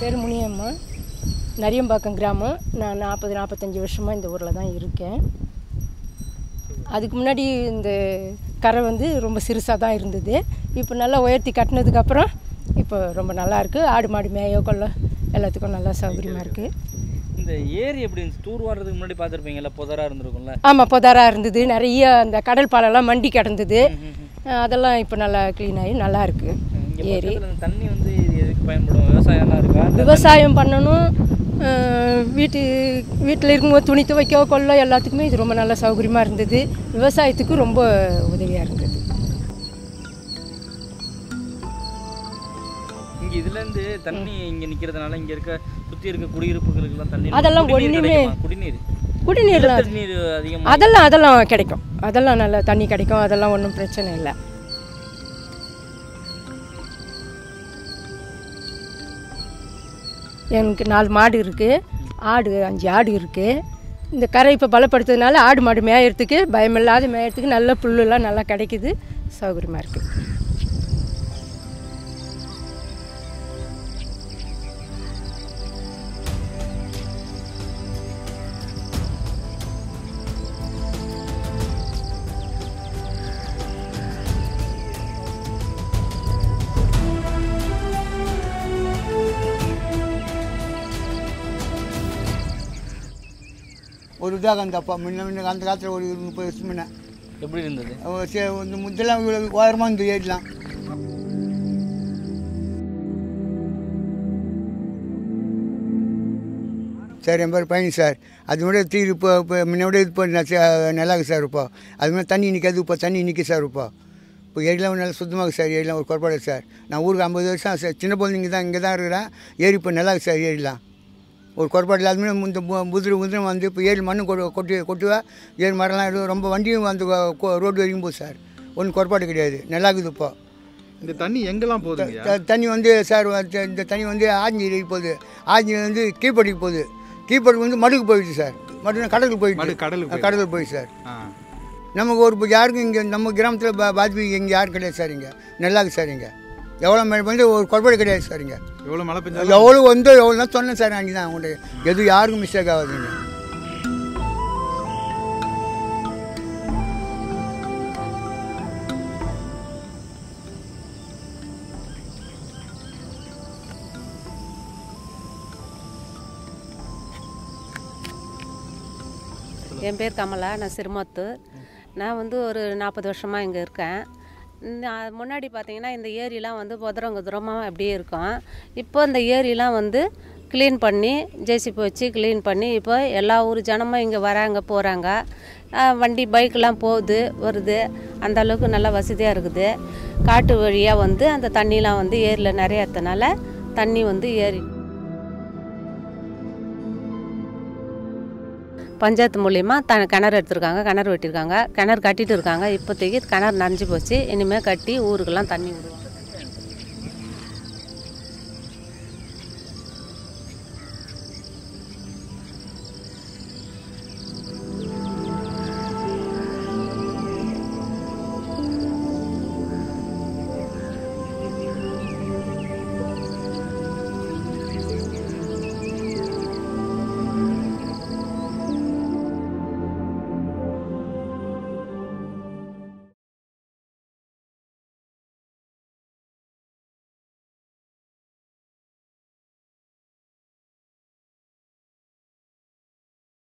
பேர் முனியம்மா, நரியம்பாக்கம் கிராமம். நான் 40-45 வருஷமாக இந்த ஊரில் தான் இருக்கேன். அதுக்கு முன்னாடி இந்த கரை வந்து ரொம்ப சிறுசாக தான் இருந்தது. இப்போ நல்லா உயர்த்தி கட்டினதுக்கப்புறம் இப்போ ரொம்ப நல்லாயிருக்கு. ஆடு மாடு மேயோ கொள்ள எல்லாத்துக்கும் நல்லா சௌகரியமாக இருக்குது. இந்த ஏரி எப்படி டூர் வர்றதுக்கு முன்னாடி பார்த்துருப்பீங்கல்ல, புதராக இருந்திருக்கும்ல? ஆமாம், புதராக இருந்தது. நிறைய அந்த கடல் பாலெல்லாம் மண்டி கிடந்தது. அதெல்லாம் இப்போ நல்லா க்ளீன் ஆகி நல்லா இருக்குது. ஏரி தண்ணி வந்து எதுக்கு பயன்படும்? விவசாயம்லாம் இருக்கா? விவசாயம் பண்ணணும். வீட்டில் இருக்கும்போது துணி துவைக்க கொள்ள எல்லாத்துக்குமே இது ரொம்ப நல்ல சௌகரியமாக இருந்தது. விவசாயத்துக்கு ரொம்ப உதவியாக இருந்தது. இங்கே இதுலேருந்து தண்ணி இங்கே நிற்கிறதுனால இங்கே சுற்றி இருக்க குடியிருப்புகளுக்கெல்லாம் தண்ணி அதெல்லாம் ஒன்றுமே குடிநீர்லாம் தண்ணீர் அதிகமாக அதெல்லாம் கிடைக்கும். அதெல்லாம் நல்லா தண்ணி கிடைக்கும். அதெல்லாம் ஒன்றும் பிரச்சனை இல்லை. எனக்கு 4 மாடு இருக்குது. 5 ஆடு இருக்குது. இந்த கரை இப்போ பலப்படுத்துறதுனால ஆடு மாடு மேயறதுக்கு பயமில்லாத மேயறதுக்கு நல்ல புல்லுலாம் நல்லா கிடைக்குது. சௌகரியமாக இருக்குது. ஒரு இதாக அந்தப்பா முன்ன அந்த காலத்தில் ஒரு 30 வருஷம் முன்ன எப்படி இருந்தது? இந்த முத்தெல்லாம் இவ்வளோ உயரமாக இந்த ஏரிலாம். சார் என் பேர் பழனி சார். அது முன்னாடி தீர் இப்போ முன்னோட இது நல்லாயிருக்கு சார். இப்போ அது மாதிரி தண்ணி நிற்காது. இப்போ தண்ணி நிற்கி சார். இப்போ ஏரிலாம் நல்லா சுத்தமாக சார். ஏரிலாம் ஒரு குறைபாடு சார். நான் ஊருக்கு 50 வருஷம் சார். சின்ன பொண்ணு இங்கே தான் இருக்கிறேன். ஏரி இப்போ நல்லாயிருக்கு சார். ஏரிலாம் ஒரு குறைபாடு இல்லாத இந்த முதிரை வந்து இப்போ ஏரி மண்ணு கொட்டுவா. ஏரி மரம்லாம் ரொம்ப வண்டியும் வந்து ரோடு வரைக்கும் போகுது சார். ஒன்றும் குறைபாடு கிடையாது. நல்லா இருக்குது. இப்போ இந்த தண்ணி எங்கெல்லாம் போகுது? தண்ணி வந்து சார் இந்த தண்ணி வந்து ஆஞ்சி போகுது. ஆஞ்சி வந்து கீழ்படிக்கு போகுது. கீழ்படிக்கு வந்து மடுக்கு போயிடுச்சு சார். மடு கடலுக்கு போயிடுச்சு. கடலுக்கு போயிடுச்சு சார். நமக்கு ஒரு யாருக்கும் இங்கே நம்ம கிராமத்தில் பாதிப்பு இங்கே யாரும் கிடையாது சார். இங்கே நல்லா இருக்குது சார். இங்கே எவ்வளோ மழை வந்து ஒரு குறைபாடு கிடையாது சார். இங்கே எவ்வளோ மழை பெஞ்சா எவ்வளோ தான் சொன்னேன் சார். அங்கே தான் அவங்கள்ட்ட எதுவும் யாருக்கும் மிஸ்டேக் ஆகாதுங்க. என் பேர் கமலா. நான் சிறுமத்தூர். நான் வந்து ஒரு 40 வருஷமாக இங்கே இருக்கேன். முன்னாடி பார்த்திங்கன்னா இந்த ஏரிலாம் வந்து புதரமாக அப்படியே இருக்கும். இப்போ இந்த ஏரிலாம் வந்து க்ளீன் பண்ணி ஜேசிபி வச்சு க்ளீன் பண்ணி இப்போ எல்லா ஊர் ஜனமும் இங்கே வராங்க போகிறாங்க. வண்டி பைக்கெலாம் போகுது வருது. அந்த அளவுக்கு நல்லா வசதியாக இருக்குது. காட்டு வழியாக வந்து அந்த தண்ணிலாம் வந்து ஏரியில் நிறைய இடத்துனால தண்ணி வந்து ஏரி பஞ்சாயத்து மூலிமா கிணறு எடுத்துருக்காங்க. கிணறு வெட்டியிருக்காங்க. கிணறு கட்டிகிட்டு இருக்காங்க. இப்போதைக்கு கிணறு நனைஞ்சி போச்சு. இனிமேல் கட்டி ஊருக்கெல்லாம் தண்ணி விடுவாங்க.